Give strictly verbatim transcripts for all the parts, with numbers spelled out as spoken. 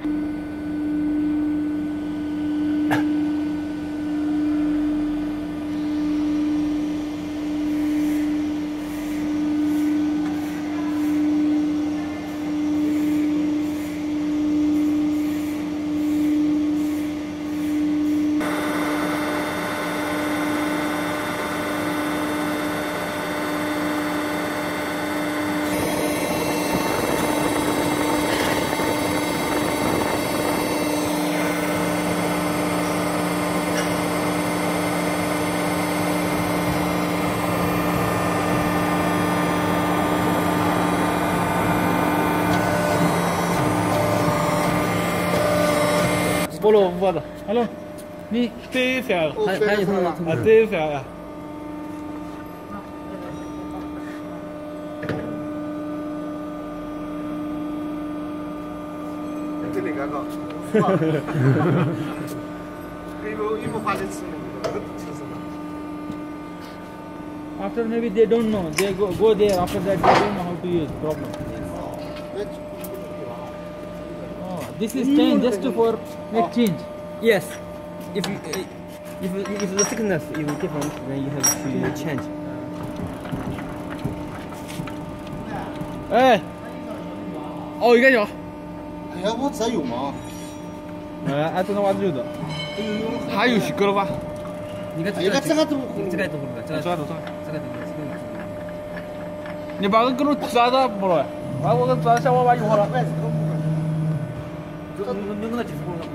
菠萝五子 ，Hello， 你对fel， 还还有什么？ 啊对fel呀。 这里尴尬。一部一部发的词那个其实。 After maybe they don't know, they go go there. After that they don't know how to use. Problem. Oh, this is change just for make change. Yes. If you uh, if if the thickness is different, then you have to change. 哎，哦，应该有。 哎呀，我这有吗？ 哎，哎，这他妈有的。还有几个了吧？ 你看这个这个都这个都不这个抓住抓。 这个这个这个。 你把我给我抓到不了？把我给抓小娃娃用好了。 这能能能技术活了，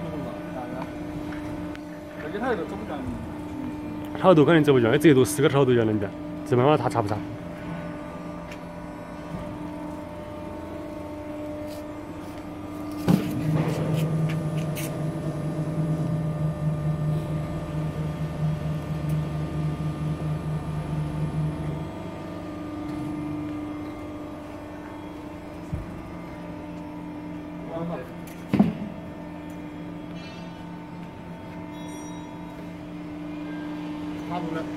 而且他这个怎么干？ 炒豆肯定做不完，这都四个炒豆要能的，这办法他查不查？ 插住了。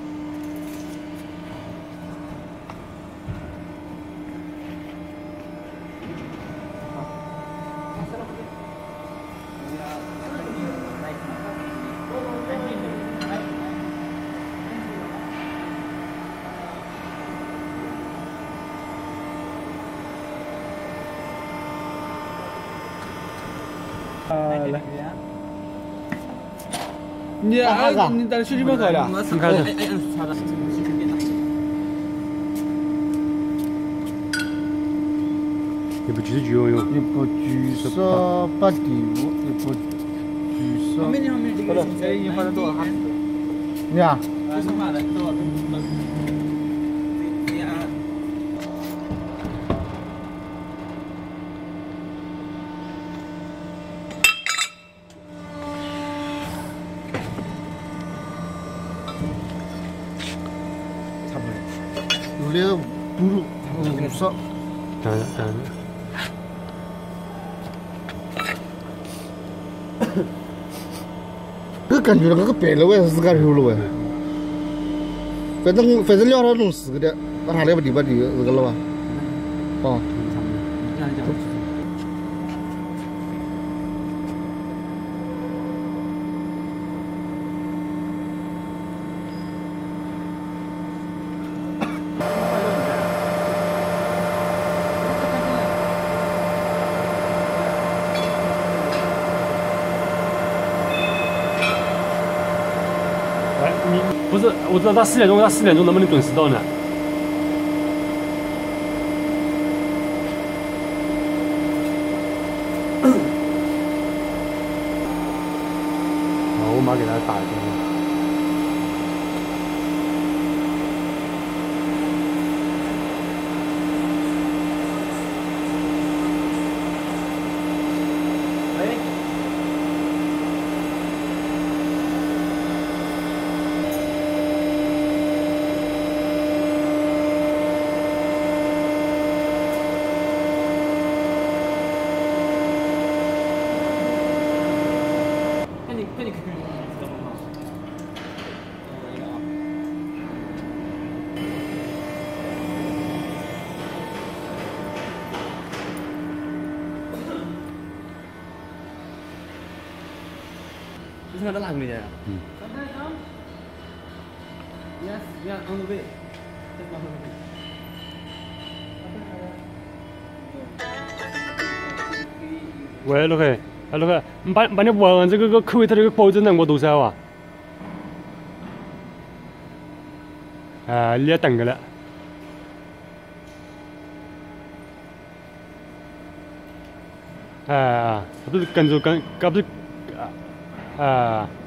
啊，来。你啊，你在学习门口了？ 你看看。 哎哎，插到这个吸尘变大。 一部狙击游泳， 一部狙射八点五，一部狙射。 后面的后面这个这已经发了多少哈？ 你啊？ 这是嘛的？多少？对呀。差不多。 有那个嘟噜，五十。 当然当然。 这感觉那个白了喂，是干肉了喂。反正反正料它弄死个的，那他那不里边里这个了吧？哦。 你不是，我知道他四点钟，他四点钟能不能准时到呢？好，我马上给他打一电话。 这是他拉过来的。 嗯。 Yes, we are on the way. Just on the way. 喂，老客，啊老客，你把把你问这个个口味它这个保证能我多少啊？啊，你也等个了。啊，不是跟着跟，这不是啊啊。